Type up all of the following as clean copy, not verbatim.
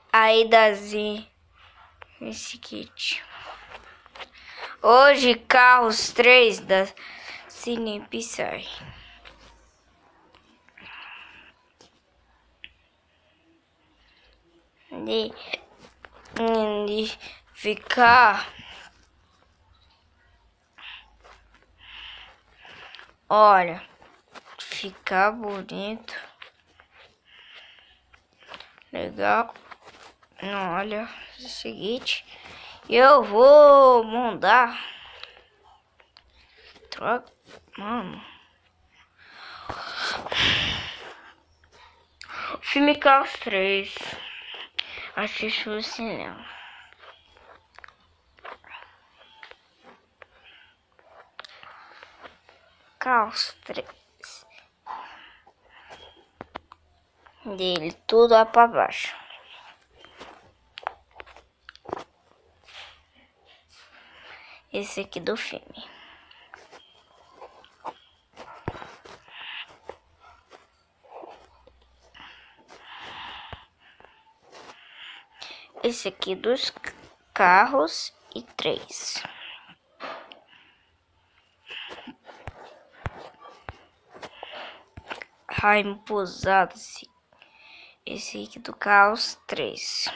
aí Dazi, esse kit. Hoje, Carros 3 da Cine Pixar. De ficar, olha, ficar bonito, legal. Não, olha, é o seguinte, eu vou mandar, troca, mano, filme Carros 3, assiste no cinema. Carros 3 dele, tudo lá pra baixo. Esse aqui do filme. Esse aqui dos Carros e 3. Raimo Pousada, esse aqui do Carros 3.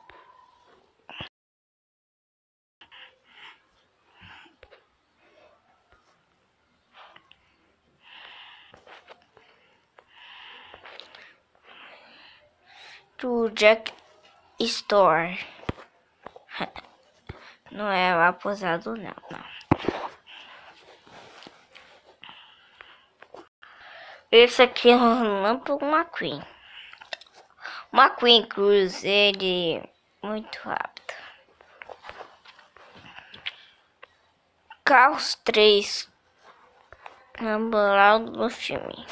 Do Jack Store. Não é lá posado, não. Esse aqui é um Relâmpago McQueen. McQueen Cruz, ele é muito rápido. Carros 3. Lembrado do filme.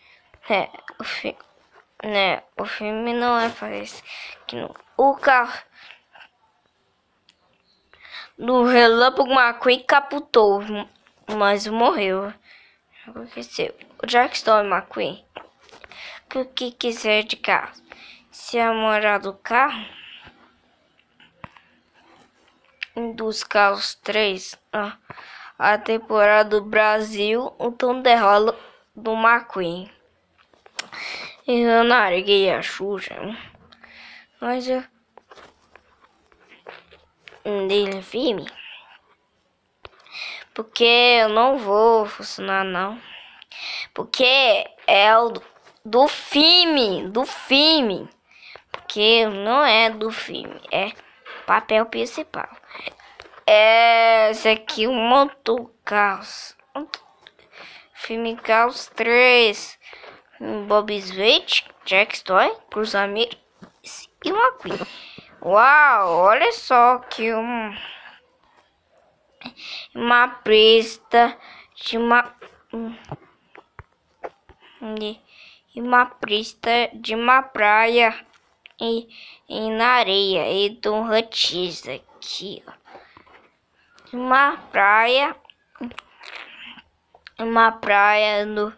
O filme não é para esse. O carro do Relâmpago McQueen capotou, mas morreu. Aconteceu. O Jack Storm McQueen, o que quiser de carro. Se a morar do carro, dos Carros 3, a temporada do Brasil, o tom de rola do McQueen. E eu larguei a Xuxa, mas eu dele filme, porque eu não vou funcionar não, porque é o do filme, porque não é do filme, é papel principal. Esse aqui um monte Carros, filme Carros 3, Bob Esponja, Jack Story, Cruzamento e McQueen. Uau, olha só que uma pista de uma pista de uma praia e na areia e do Rantis aqui, ó. Uma praia no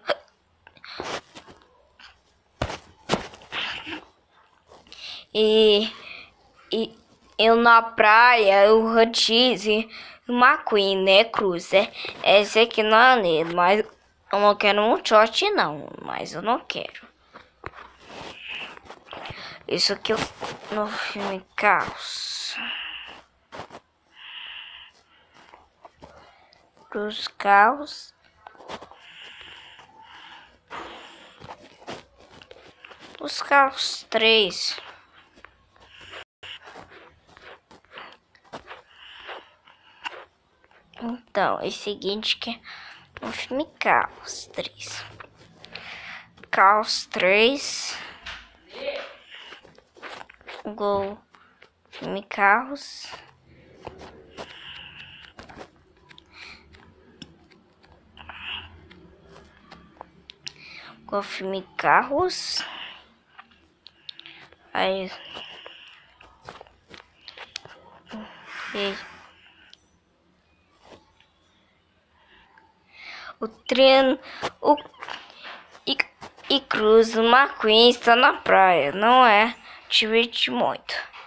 e eu na praia, o Rantis e o McQueen, né, Cruz? Esse aqui não é nele, mas eu não quero um shot, não. Mas eu não quero. Isso aqui no filme Carros. Dos Carros. Os Carros 3. Então, é o seguinte que é o filme Carros 3. Carros 3. Gol. Filme Carros. Gol filme Carros. Aí. O treino. E Cruz, o McQueen está na praia, não é? diverti muito.